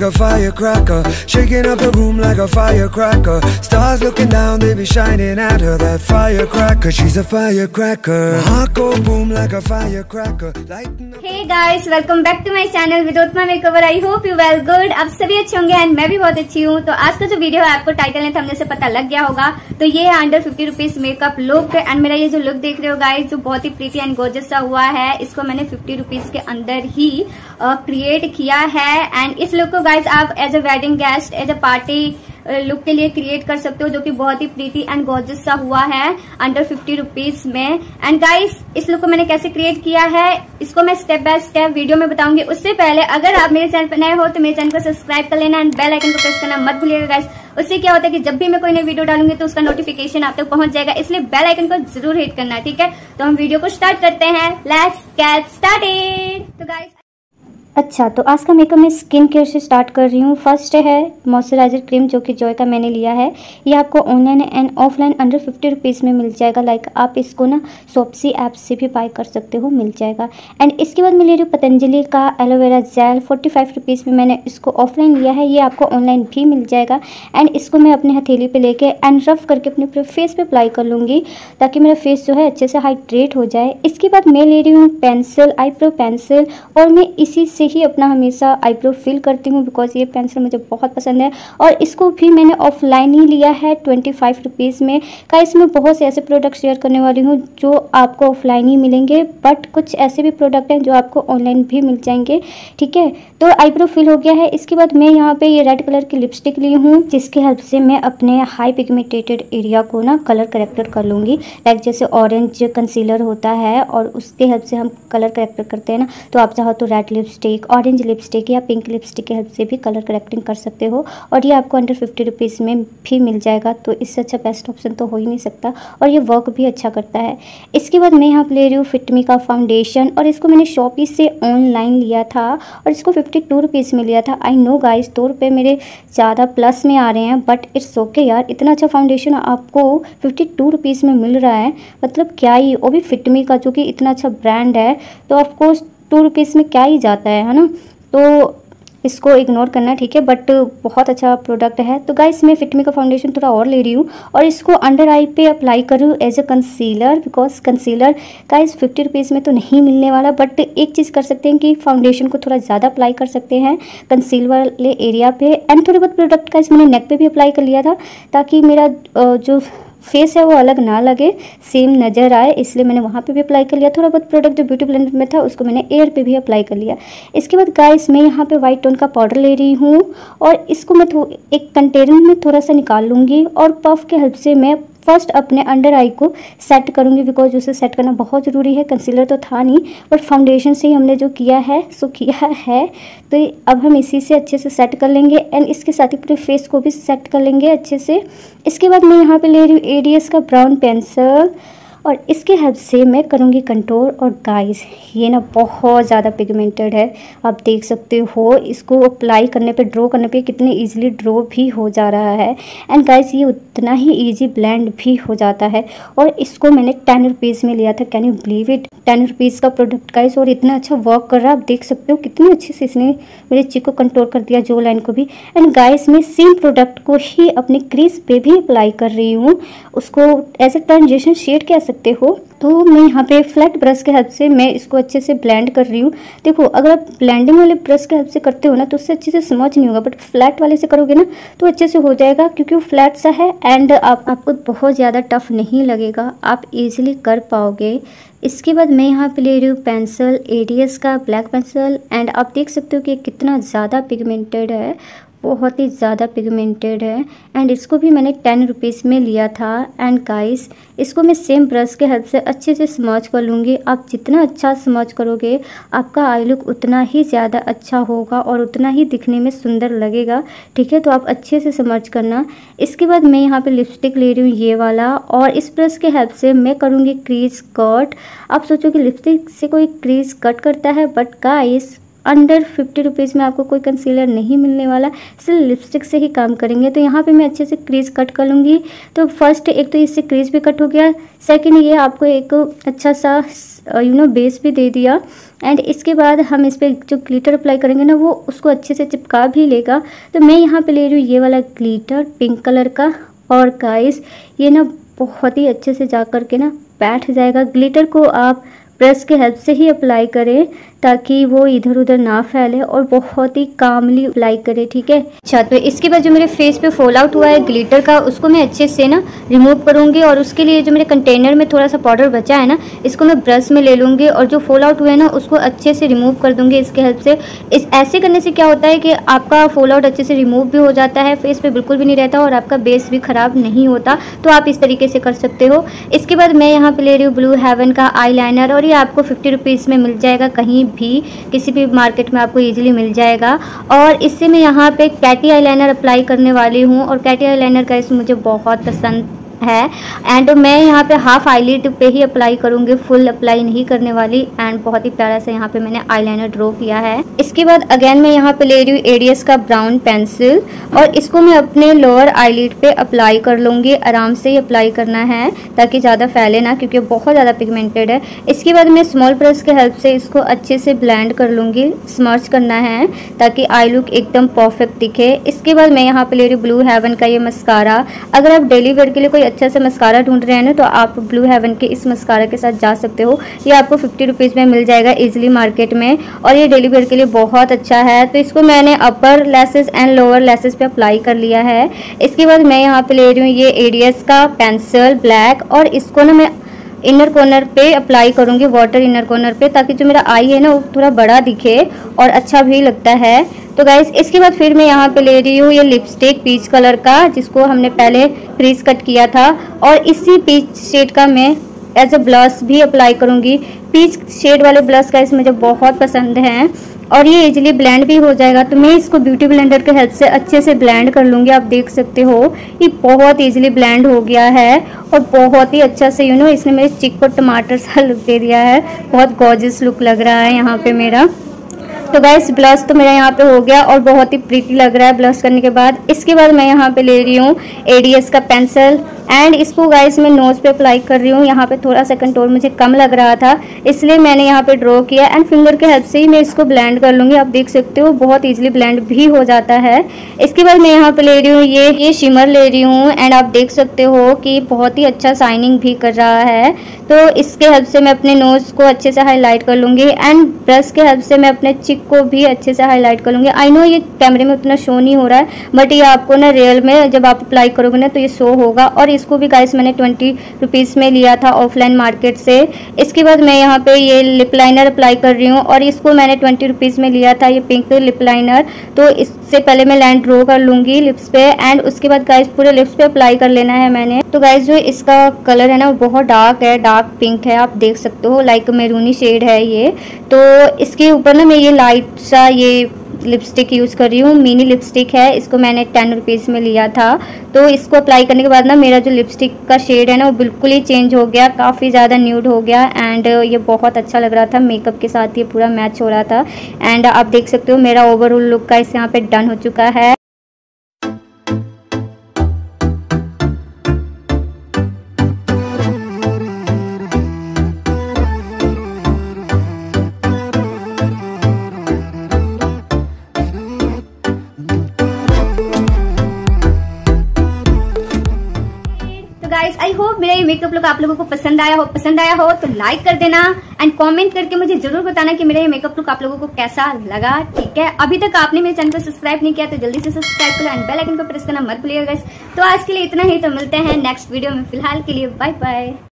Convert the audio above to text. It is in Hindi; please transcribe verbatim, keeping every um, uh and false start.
a firecracker, shaking up the room like a firecracker. Stars looking down, they be shining at her. That firecracker, she's a firecracker. Heart go boom like a firecracker. Hey guys, welcome back to my channel विदोत्मा makeover. I hope you well good. आप सभी अच्छे होंगे एंड मैं भी बहुत अच्छी हूँ. तो आज का जो वीडियो है आपको टाइटल ने थंबनेल से पता लग गया होगा. तो ये है under fifty rupees makeup look and मेरा ये जो लुक देख रहे हो गाइस जो बहुत ही प्रीटी एंड गोर्जियस सा हुआ है, इसको मैंने फिफ्टी रुपीज के अंदर ही क्रिएट किया है. एंड इस लुक को गाइस आप as a wedding guest, as a party look के लिए क्रिएट कर सकते हो, जो कि बहुत ही प्रीटी एंड गॉर्जियस सा हुआ है अंडर फिफ्टी रुपीज में. एंड गाइस इस लुक को मैंने कैसे क्रिएट किया है इसको मैं स्टेप बाय स्टेप वीडियो में बताऊंगी. उससे पहले अगर आप मेरे चैनल पर नए हो तो मेरे चैनल को सब्सक्राइब कर लेना एंड बेल आइकन को प्रेस करना मत भूलिएगा गाइस. उससे क्या होता है कि जब भी मैं कोई नई वीडियो डालूंगी तो उसका नोटिफिकेशन आप तक पहुंच जाएगा, इसलिए बेल आइकन को जरूर हिट करना. ठीक है, तो हम वीडियो को स्टार्ट करते हैं. Let's get started. तो गाइस अच्छा, तो आज का मेकअप मैं स्किन केयर से स्टार्ट कर रही हूँ. फर्स्ट है मॉइस्चराइजर क्रीम जो कि जॉय का मैंने लिया है. ये आपको online and offline under fifty rupees में मिल जाएगा. लाइक आप इसको ना शॉप्सी ऐप से भी बाय कर सकते हो, मिल जाएगा. एंड इसके बाद मैं ले रही हूँ पतंजलि का aloe vera gel. Forty five rupees में मैंने इसको ऑफलाइन लिया है. ये आपको ऑनलाइन भी मिल जाएगा. एंड इसको मैं अपने हथेली पे लेके एंड रफ करके अपने पूरे फेस पे अप्लाई कर लूँगी ताकि मेरा फेस जो है अच्छे से हाइड्रेट हो जाए. इसके बाद मैं ले रही हूँ पेंसिल, आईब्रो पेंसिल, और मैं इसी से ही अपना हमेशा आईब्रो फिल करती हूँ बिकॉज ये पेंसिल मुझे बहुत पसंद है. और इसको भी मैंने ऑफलाइन ही लिया है ट्वेंटी फाइव रुपीज़ में. का इसमें बहुत से ऐसे प्रोडक्ट शेयर करने वाली हूँ जो आपको ऑफलाइन ही मिलेंगे, बट कुछ ऐसे भी प्रोडक्ट हैं जो आपको ऑनलाइन भी मिल जाएंगे. ठीक है, तो आईब्रो फिल हो गया है. इसके बाद मैं यहाँ पे ये रेड कलर की लिपस्टिक ली हूँ जिसकी हेल्प से मैं अपने हाई पिगमेंटेटेड एरिया को ना कलर करेक्टर कर लूँगी. लाइक जैसे ऑरेंज कंसीलर होता है और उसके हेल्प से हम कलर करेक्टर करते हैं ना, तो आप चाहो तो रेड लिपस्टिक, ऑरेंज लिपस्टिक या पिंक लिपस्टिक की हेल्प से भी कलर करेक्टिंग कर सकते हो. और ये आपको अंडर फिफ्टी रुपीज़ में भी मिल जाएगा, तो इससे अच्छा बेस्ट ऑप्शन तो हो ही नहीं सकता. और ये वर्क भी अच्छा करता है. इसके बाद मैं यहाँ पे ले रही हूँ फिटमी का फाउंडेशन, और इसको मैंने शॉपी से ऑनलाइन लिया था और इसको फिफ्टी टू रुपीज़ में लिया था. आई नो गाइस दो रुपये मेरे ज़्यादा प्लस में आ रहे हैं, बट इट्स ओके यार. इतना अच्छा फाउंडेशन आपको फिफ्टी टू रुपीज़ में मिल रहा है, मतलब क्या ही, वो भी फिटमी का जो कि इतना अच्छा ब्रांड है. तो ऑफकोर्स टू रुपीज़ में क्या ही जाता है है ना, तो इसको इग्नोर करना. ठीक है, बट बहुत अच्छा प्रोडक्ट है. तो गाइस मैं फिटमी का फाउंडेशन थोड़ा और ले रही हूँ और इसको अंडर आई पे अप्लाई करूँ as a concealer, because concealer guys fifty rupees में तो नहीं मिलने वाला. बट एक चीज़ कर सकते हैं कि फाउंडेशन को थोड़ा ज़्यादा अप्लाई कर सकते हैं कंसील वाले एरिया पे. एंड थोड़े बहुत प्रोडक्ट गाइस मैंने नेक पे भी अप्लाई कर लिया था ताकि मेरा जो फेस है वो अलग ना लगे, सेम नज़र आए, इसलिए मैंने वहाँ पे भी अप्लाई कर लिया. थोड़ा बहुत प्रोडक्ट जो ब्यूटी ब्लेंडर में था उसको मैंने एयर पे भी अप्लाई कर लिया. इसके बाद गाइस मैं यहाँ पे वाइट टोन का पाउडर ले रही हूँ और इसको मैं एक कंटेनर में थोड़ा सा निकाल लूँगी और पफ के हेल्प से मैं फर्स्ट अपने अंडर आई को सेट करूँगी, बिकॉज उसे सेट करना बहुत ज़रूरी है. कंसीलर तो था नहीं बट फाउंडेशन से ही हमने जो किया है सो किया है, तो अब हम इसी से अच्छे से सेट कर लेंगे. एंड इसके साथ ही पूरे फेस को भी सेट कर लेंगे अच्छे से. इसके बाद मैं यहाँ पे ले रही हूँ एडीएस का ब्राउन पेंसिल और इसके हेल्प से मैं करूँगी कंटूर. और गाइस ये ना बहुत ज़्यादा पिगमेंटेड है, आप देख सकते हो. इसको अप्लाई करने पे, ड्रॉ करने पे कितने इजीली ड्रॉ भी हो जा रहा है. एंड गाइस ये उतना ही इजी ब्लेंड भी हो जाता है. और इसको मैंने टेन रुपीज़ में लिया था. Can you believe it, ten rupees का प्रोडक्ट गाइस, और इतना अच्छा वर्क कर रहा है. आप देख सकते हो कितनी अच्छे से इसने मेरे चिक को कंटूर कर दिया, जो लाइन को भी. एंड गाइस मैं सेम प्रोडक्ट को ही अपनी क्रीज पे भी अप्लाई कर रही हूँ. उसको एज ए ट्रांजिशन शेड कह सकते हो. तो मैं यहाँ पे फ्लैट ब्रश के हेल्प से मैं इसको अच्छे से ब्लेंड कर रही हूँ. देखो अगर आप ब्लेंडिंग वाले ब्रश के हेल्प से करते हो ना तो उससे अच्छे से समझ नहीं होगा, बट फ्लैट वाले से करोगे ना तो अच्छे से हो जाएगा क्योंकि वो फ्लैट सा है. एंड आप आपको बहुत ज़्यादा टफ नहीं लगेगा, आप इजीली कर पाओगे. इसके बाद मैं यहाँ पे ले रही हूँ पेंसिल, एडीएस का ब्लैक पेंसिल. एंड आप देख सकते हो कि कितना ज़्यादा पिगमेंटेड है, बहुत ही ज़्यादा पिगमेंटेड है. एंड इसको भी मैंने टेन रुपीज़ में लिया था. एंड गाइस इसको मैं सेम ब्रश के हेल्प से अच्छे से स्मच कर लूँगी. आप जितना अच्छा स्मच करोगे आपका आई लुक उतना ही ज़्यादा अच्छा होगा और उतना ही दिखने में सुंदर लगेगा. ठीक है, तो आप अच्छे से स्मच करना. इसके बाद मैं यहाँ पे लिपस्टिक ले रही हूँ ये वाला, और इस ब्रश के हेल्प से मैं करूँगी क्रीज कट. आप सोचो कि लिपस्टिक से कोई क्रीज कट करता है, but guys under fifty rupees में आपको कोई कंसीलर नहीं मिलने वाला, सिर्फ लिपस्टिक से ही काम करेंगे। तो यहाँ पे मैं अच्छे से क्रीज कट कर लूँगी। तो फर्स्ट एक तो इससे क्रीज भी कट हो गया, सेकंड ये आपको एक अच्छा सा यू नो बेस भी दे दिया। एंड इसके बाद हम इस पर जो ग्लिटर अप्लाई करेंगे ना वो उसको अच्छे से चिपका भी लेगा। तो मैं यहाँ पे ले रही हूँ ये वाला ग्लिटर पिंक कलर का, और गाइस ये ना बहुत ही अच्छे से जा कर के ना बैठ जाएगा। ग्लिटर को आप ब्रश के हेल्प से ही अप्लाई करें ताकि वो इधर उधर ना फैले, और बहुत ही कामली अप्लाई करें, ठीक है। अच्छा, तो इसके बाद जो मेरे फेस पे फॉल आउट हुआ है ग्लिटर का, उसको मैं अच्छे से ना रिमूव करूँगी। और उसके लिए जो मेरे कंटेनर में थोड़ा सा पाउडर बचा है ना, इसको मैं ब्रश में ले लूँगी और जो फॉल आउट हुआ है ना उसको अच्छे से रिमूव कर दूँगी इसके हेल्प से। इस ऐसे करने से क्या होता है कि आपका फॉल आउट अच्छे से रिमूव भी हो जाता है, फेस पे बिल्कुल भी नहीं रहता और आपका बेस भी ख़राब नहीं होता। तो आप इस तरीके से कर सकते हो। इसके बाद मैं यहाँ पे ले रही हूँ ब्लू हेवन का आई लाइनर, और ये आपको फिफ्टी रुपीज़ में मिल जाएगा, कहीं भी किसी भी मार्केट में आपको इजीली मिल जाएगा। और इससे मैं यहाँ पे कैटी आईलाइनर अप्लाई करने वाली हूँ, और कैटी आईलाइनर का इस मुझे बहुत पसंद है। एंड मैं यहाँ पे हाफ आईलिड पे ही अप्लाई करूँगी, फुल अप्लाई नहीं करने वाली। एंड बहुत ही प्यारा सा यहाँ पे मैंने आईलाइनर ड्रॉ किया है। इसके बाद अगेन मैं यहाँ पे ले रही हूँ एडियस का ब्राउन पेंसिल, और इसको मैं अपने लोअर आईलिड पे अप्लाई कर लूँगी। आराम से ही अप्लाई करना है ताकि ज़्यादा फैले ना, क्योंकि बहुत ज़्यादा पिगमेंटेड है। इसके बाद मैं स्मॉल ब्रश के हेल्प से इसको अच्छे से ब्लेंड कर लूँगी, स्मर्च करना है ताकि आई लुक एकदम परफेक्ट दिखे। इसके बाद मैं यहाँ पे ले रही हूँ ब्लू हेवन का ये मस्कारा। अगर आप डेली वेयर के लिए कोई अच्छा से मस्कारा ढूंढ रहे हैं ना, तो आप ब्लू हेवन के इस मस्कारा के साथ जा सकते हो। ये आपको फिफ्टी रुपीज़ में मिल जाएगा इजीली मार्केट में, और ये डेली वेयर के लिए बहुत अच्छा है। तो इसको मैंने upper lashes and lower lashes पे अप्लाई कर लिया है। इसके बाद मैं यहाँ पे ले रही हूँ ये एडियस का पेंसिल ब्लैक, और इसको ना मैं इनर कॉर्नर पे अप्लाई करूँगी, वाटर इनर कॉर्नर पे, ताकि जो मेरा आई है ना वो थोड़ा बड़ा दिखे और अच्छा भी लगता है। तो गाइस इसके बाद फिर मैं यहाँ पे ले रही हूँ ये लिपस्टिक पीच कलर का, जिसको हमने पहले क्रीज कट किया था, और इसी पीच शेड का मैं एज अ ब्लश भी अप्लाई करूँगी। पीच शेड वाले ब्लश गाइस मुझे बहुत पसंद हैं, और ये इजीली ब्लेंड भी हो जाएगा। तो मैं इसको ब्यूटी ब्लेंडर के हेल्प से अच्छे से ब्लेंड कर लूँगी। आप देख सकते हो ये बहुत इजीली ब्लेंड हो गया है, और बहुत ही अच्छा से यू नो इसने मेरे चिक को टमाटर सा लुक दे दिया है। बहुत गॉर्जियस लुक लग रहा है यहाँ पे मेरा। तो गाइस ब्लश तो मेरा यहाँ पे हो गया और बहुत ही प्रीटी लग रहा है ब्लश करने के बाद। इसके बाद मैं यहाँ पे ले रही हूँ एडीएस का पेंसिल, एंड इसको गाइस मैं नोज पे अप्लाई कर रही हूँ। यहाँ पे थोड़ा सा कंटूर मुझे कम लग रहा था, इसलिए मैंने यहाँ पे ड्रॉ किया, एंड फिंगर के हेल्प से ही मैं इसको ब्लेंड कर लूँगी। आप देख सकते हो बहुत ईजिली ब्लेंड भी हो जाता है। इसके बाद मैं यहाँ पे ले रही हूँ ये ये शिमर ले रही हूँ, एंड आप देख सकते हो कि बहुत ही अच्छा शाइनिंग भी कर रहा है। तो इसके हेल्प से मैं अपने नोज को अच्छे से हाईलाइट कर लूँगी, एंड ब्रश के हेल्प से मैं अपने चिक को भी अच्छे से हाईलाइट कर लूँगी। आई नो ये कैमरे में उतना शो नहीं हो रहा है, बट ये आपको ना रियल में जब आप अप्लाई करोगे ना तो ये शो होगा। और इसको भी गाइस मैंने ट्वेंटी रुपीज़ में लिया था ऑफलाइन मार्केट से। इसके बाद मैं यहाँ पे ये लिप लाइनर अप्लाई कर रही हूँ, और इसको मैंने ट्वेंटी रुपीज़ में लिया था, ये पिंक लिप लाइनर। तो इससे पहले मैं लाइन ड्रॉ कर लूँगी लिप्स पे, एंड उसके बाद गाइस पूरे लिप्स पे अप्लाई कर लेना है मैंने। तो गाइस जो इसका कलर है ना वो बहुत डार्क है, डार्क पिंक है, आप देख सकते हो, लाइक मेरूनी शेड है ये। तो इसके ऊपर ना मैं ये लाइट सा ये लिपस्टिक यूज़ कर रही हूँ, मिनी लिपस्टिक है, इसको मैंने टेन रुपीज़ में लिया था। तो इसको अप्लाई करने के बाद ना मेरा जो लिपस्टिक का शेड है ना वो बिल्कुल ही चेंज हो गया, काफ़ी ज़्यादा न्यूड हो गया, एंड ये बहुत अच्छा लग रहा था, मेकअप के साथ ये पूरा मैच हो रहा था। एंड आप देख सकते हो मेरा ओवरऑल लुक का इस यहाँ पे डन हो चुका है। गाइस आई होप मेरा ये मेकअप लुक आप लोगों को पसंद आया हो पसंद आया हो तो लाइक कर देना, एंड कमेंट करके मुझे जरूर बताना कि मेरा ये मेकअप लुक आप लोगों को कैसा लगा। ठीक है, अभी तक आपने मेरे चैनल को सब्सक्राइब नहीं किया तो जल्दी से सब्सक्राइब करो, एंड बेल आइकन को प्रेस करना मत भूलिएगा गाइस। तो आज के लिए इतना ही, तो मिलते हैं नेक्स्ट वीडियो में। फिलहाल के लिए बाय बाय।